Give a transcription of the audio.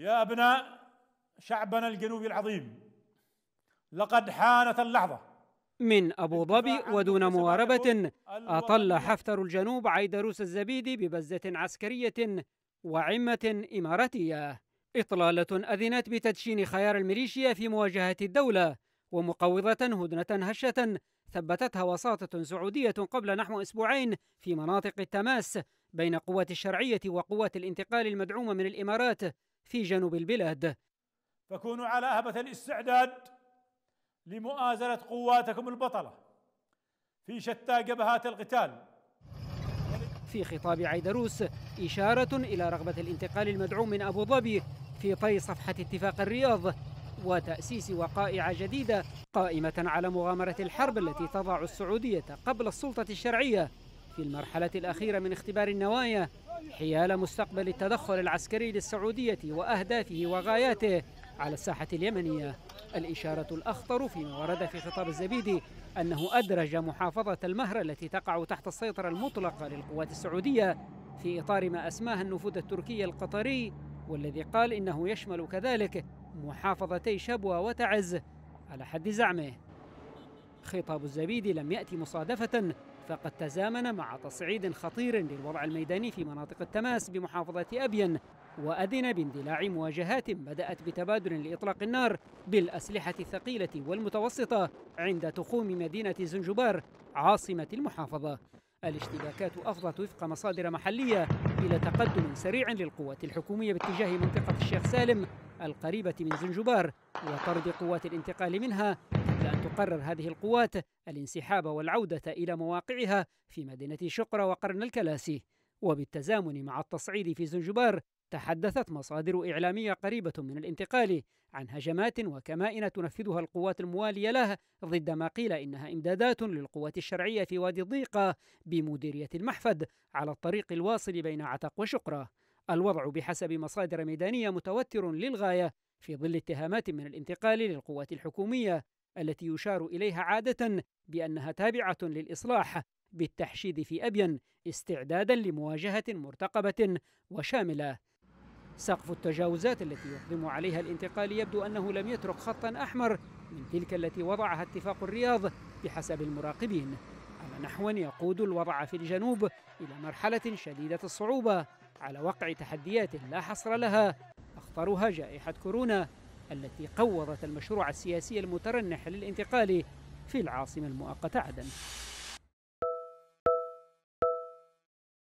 يا أبناء شعبنا الجنوبي العظيم، لقد حانت اللحظة. من أبو ظبي ودون مواربة أطل حفتر الجنوب عيدروس الزبيدي ببزة عسكرية وعمة إماراتية، إطلالة أذنت بتدشين خيار الميليشيا في مواجهة الدولة، ومقوضة هدنة هشة ثبتتها وساطة سعودية قبل نحو أسبوعين في مناطق التماس بين قوات الشرعية وقوات الانتقال المدعومة من الإمارات في جنوب البلاد. فكونوا على أهبة الاستعداد لمؤازرة قواتكم البطلة في شتى جبهات القتال. في خطاب عيدروس إشارة إلى رغبة الانتقال المدعوم من أبو ظبي في طي صفحة اتفاق الرياض وتأسيس وقائع جديدة قائمة على مغامرة الحرب التي تضع السعودية قبل السلطة الشرعية في المرحلة الأخيرة من اختبار النوايا حيال مستقبل التدخل العسكري للسعودية وأهدافه وغاياته على الساحة اليمنية. الإشارة الأخطر فيما ورد في خطاب الزبيدي أنه أدرج محافظة المهر التي تقع تحت السيطرة المطلقة للقوات السعودية في إطار ما أسماه النفوذ التركي القطري، والذي قال إنه يشمل كذلك محافظتي شبوة وتعز على حد زعمه. خطاب الزبيدي لم يأتي مصادفة، فقد تزامن مع تصعيد خطير للوضع الميداني في مناطق التماس بمحافظة أبين، وأذن باندلاع مواجهات بدأت بتبادل لإطلاق النار بالأسلحة الثقيلة والمتوسطة عند تخوم مدينة زنجبار عاصمة المحافظة. الاشتباكات أفضت وفق مصادر محلية إلى تقدم سريع للقوات الحكومية باتجاه منطقة الشيخ سالم القريبة من زنجبار وطرد قوات الانتقال منها، قبل أن تقرر هذه القوات الانسحاب والعودة إلى مواقعها في مدينة شقرة وقرن الكلاسي. وبالتزامن مع التصعيد في زنجبار تحدثت مصادر إعلامية قريبة من الانتقال عن هجمات وكمائن تنفذها القوات الموالية له ضد ما قيل إنها إمدادات للقوات الشرعية في وادي الضيقة بمديرية المحفد على الطريق الواصل بين عتق وشقرة. الوضع بحسب مصادر ميدانية متوتر للغاية في ظل اتهامات من الانتقال للقوات الحكومية التي يشار إليها عادة بأنها تابعة للإصلاح بالتحشيد في أبين استعدادا لمواجهة مرتقبة وشاملة. سقف التجاوزات التي يقدم عليها الانتقال يبدو أنه لم يترك خطا أحمر من تلك التي وضعها اتفاق الرياض بحسب المراقبين، على نحو يقود الوضع في الجنوب إلى مرحلة شديدة الصعوبة على وقع تحديات لا حصر لها، أخطرها جائحة كورونا التي قوضت المشروع السياسي المترنح للانتقال في العاصمة المؤقتة عدن.